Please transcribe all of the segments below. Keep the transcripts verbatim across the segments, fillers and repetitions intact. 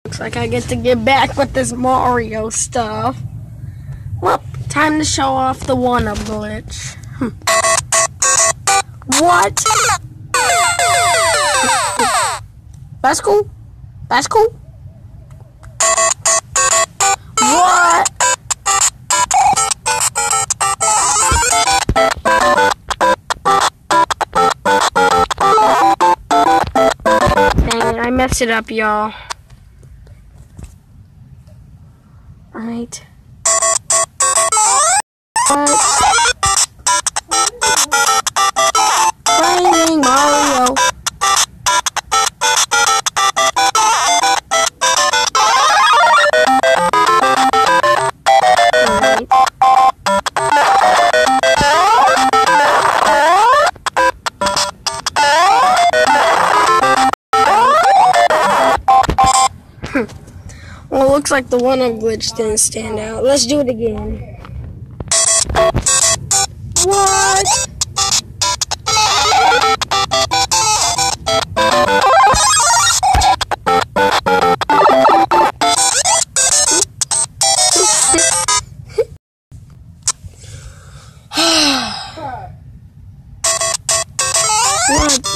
Looks like I get to get back with this Mario stuff. Well, time to show off the one-up glitch. Hm. What? That's cool. That's cool. What? Dang it, I messed it up, y'all. Alright. What? Flaming Mario. Alright. Well, it looks like the one-up glitch didn't stand out. Let's do it again. What? What?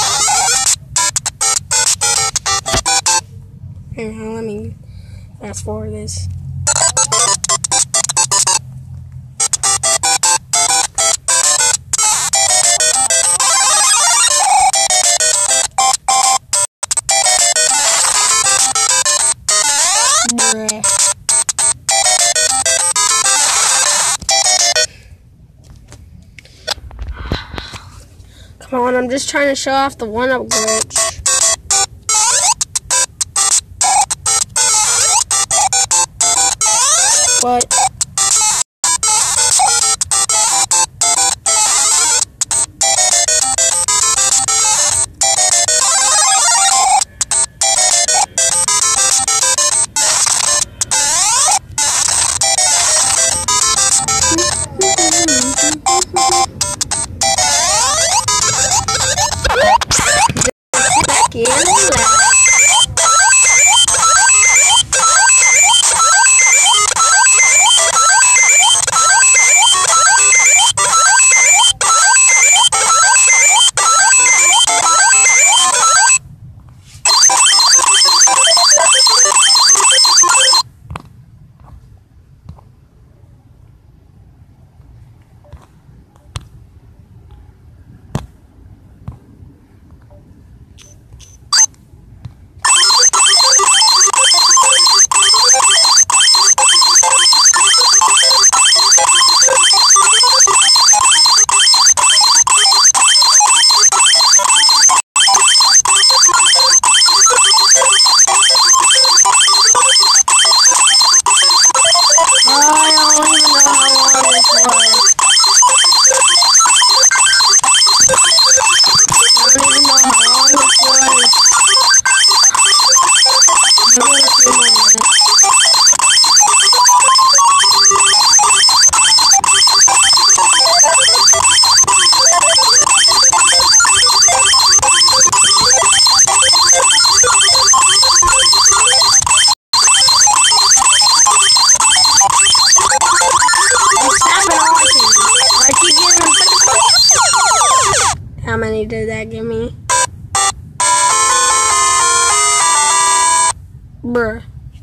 Here, let me fast forward this. Bruh. Come on, I'm just trying to show off the one-up glitch. What? How many did that give me? Bruh.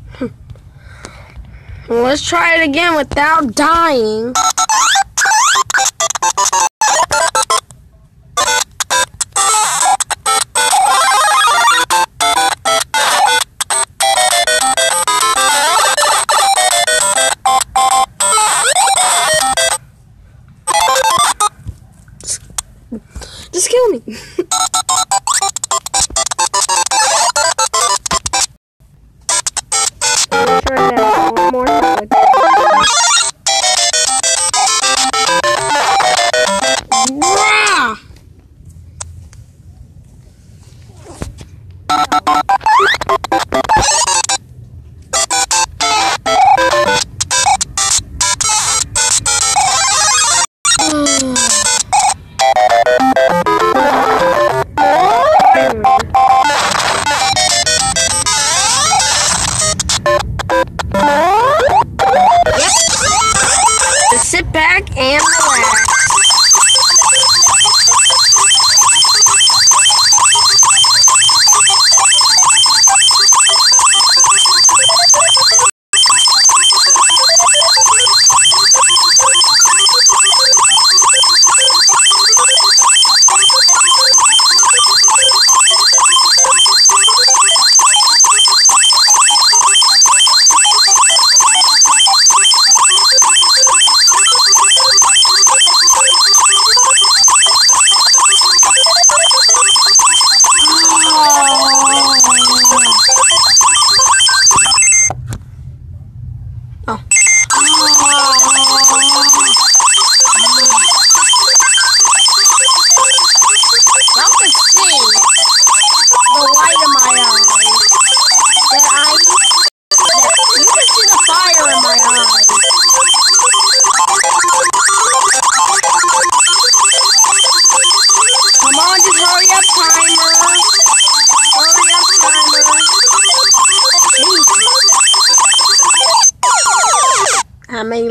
Well, let's try it again without dying. Just kill me. Try that one more time.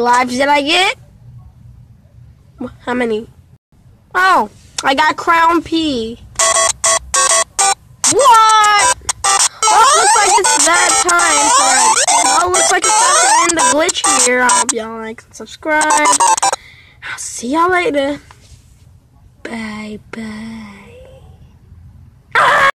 lives did I get? How many? Oh, I got Crown P. What? Oh, looks like it's that time. For, oh, looks like it's time to end the glitch here. I hope y'all like and subscribe. I'll see y'all later. Bye bye.